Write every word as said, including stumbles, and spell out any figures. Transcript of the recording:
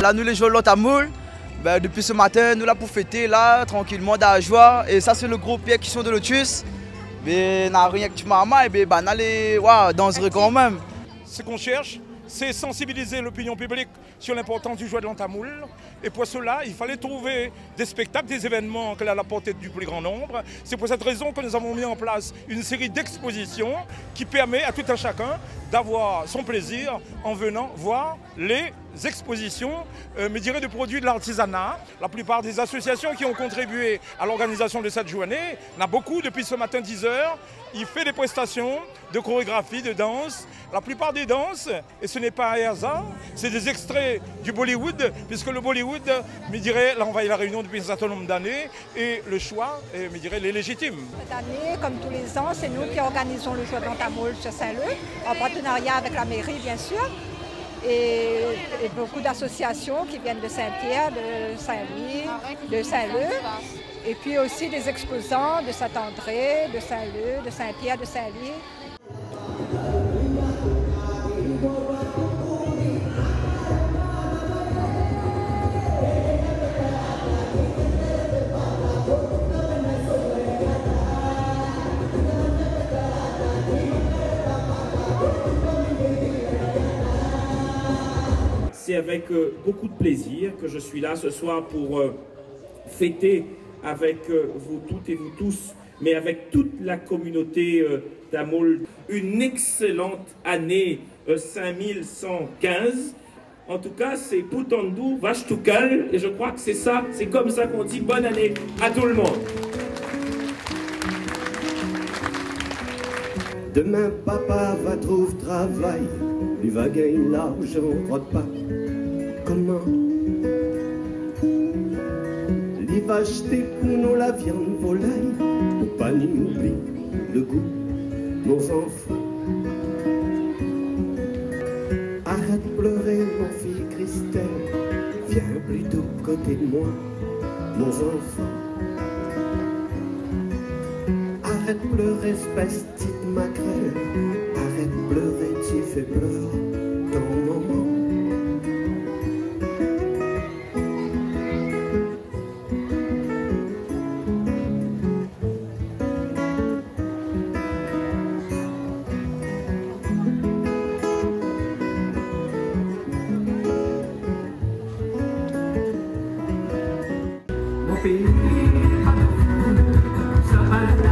là, nous les joueurs de l'Antamoul, ben, depuis ce matin, nous là pour fêter, là, tranquillement, dans la joie. Et ça, c'est le gros Pierre qui sont de Lotus. Mais n'a rien que tu m'as mal, mais ben, allez, waouh, dangereux quand même. Ce qu'on cherche, c'est sensibiliser l'opinion publique sur l'importance du jouet de l'Antamoul. Et pour cela, il fallait trouver des spectacles, des événements que à la portée du plus grand nombre. C'est pour cette raison que nous avons mis en place une série d'expositions qui permet à tout un chacun d'avoir son plaisir en venant voir les expositions, euh, me dirais, de produits de l'artisanat. La plupart des associations qui ont contribué à l'organisation de cette journée, il y en a beaucoup depuis ce matin dix heures. Il fait des prestations de chorégraphie, de danse. La plupart des danses, et ce n'est pas un hasard, c'est des extraits du Bollywood, puisque le Bollywood, me dirait, l'a envahi la Réunion depuis un certain nombre d'années, et le choix, et, me dirait, est légitime. Cette année, comme tous les ans, c'est nous qui organisons le jouet de l'Antamoul sur Saint-Leu, en partenariat avec la mairie, bien sûr, et, et beaucoup d'associations qui viennent de Saint-Pierre, de Saint-Louis, de Saint-Leu. Et puis aussi des exposants de Saint-André, de Saint-Leu, de Saint-Pierre, de Saint-Louis. C'est avec euh, beaucoup de plaisir que je suis là ce soir pour euh, fêter avec euh, vous toutes et vous tous, mais avec toute la communauté euh, tamoul, une excellente année euh, cinq mille cent quinze. En tout cas, c'est Putandu Vashtukal, et je crois que c'est ça, c'est comme ça qu'on dit bonne année à tout le monde. Demain, papa va trouver travail, lui va gagner l'argent, on croit pas. Comment? Il va acheter pour nous la viande volaille, ou pas ni oublie le goût, nos enfants. Arrête de pleurer, mon fille Christelle, viens plutôt côté de moi, nos enfants. Arrête de pleurer, espèce de petite maquerelle, arrête de pleurer, tu fais pleurer ton maman. Mon pays, ça va